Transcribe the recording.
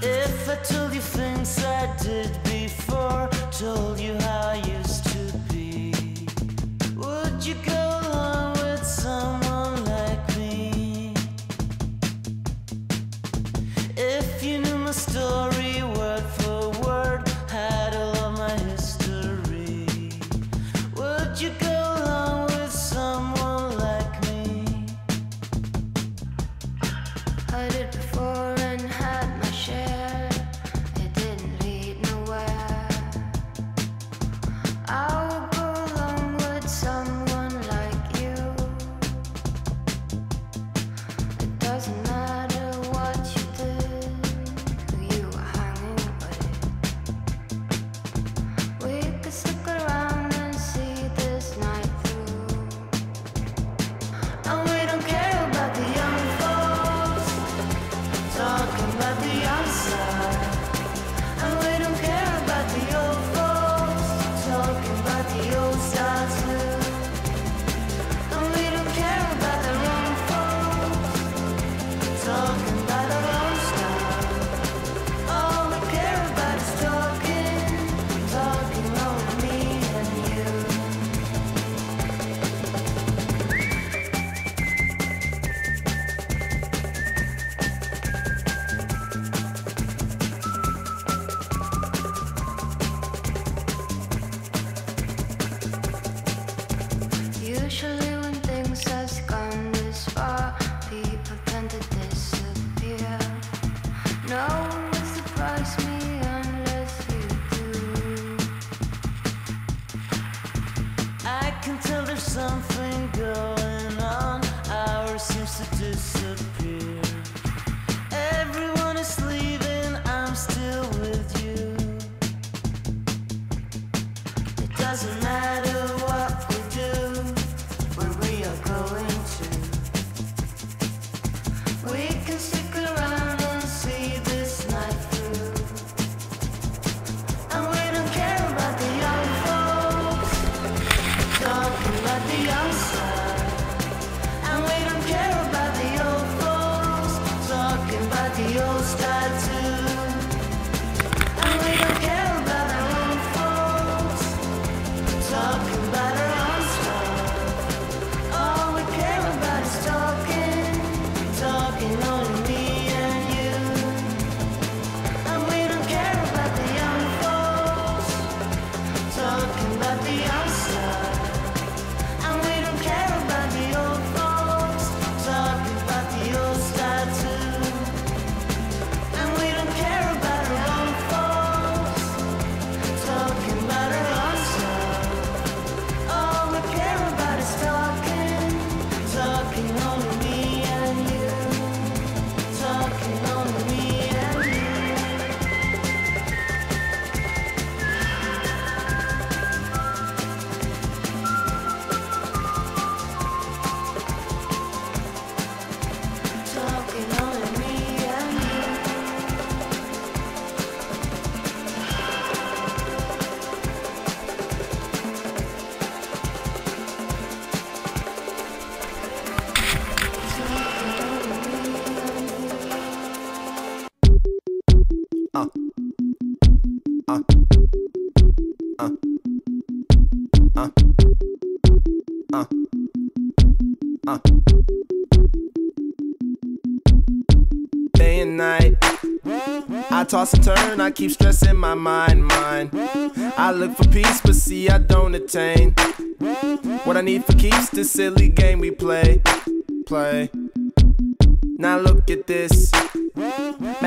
If I told you things I did before, told you how I used to be, would you go along with someone like me? If you knew my story word for word, had all of my history, would you go along with someone like me? I did before and had my share. It didn't lead nowhere. I would go along with someone like you. It doesn't matter what you did, who you were hanging with. We could stick around and see this night through. And we don't care about the young folks talking about the outside, and we don't care about the old folks talking about the old style too. And we don't care about the wrong folks talking about our own style. All we care about is talking, talking only me and you. Usually when things has gone this far, people tend to disappear. No one will surprise me unless you do. I can tell there's something going on. Ours seems to disappear. Everyone is leaving, I'm still with you. It doesn't matter what we do, where we are going to. We can stick around and see this night through. And we don't care about the young folks talking about the outside, and we don't care about the old folks talking about the old style too. And we don't care about our own folks talking about our own style. All we care about is talking, talking only me and you. And we don't care about the young folks talking about the outside, and we don't care about the old folks talking about the old style too. And we don't care about our own folks talking about our own style. All we care about is talking, talking only me and you. Talking only me and you. Talking only me and you. Day and night, I toss and turn, I keep stressing my mind. I look for peace, but see I don't attain what I need for keeps this silly game we play. Now look at this.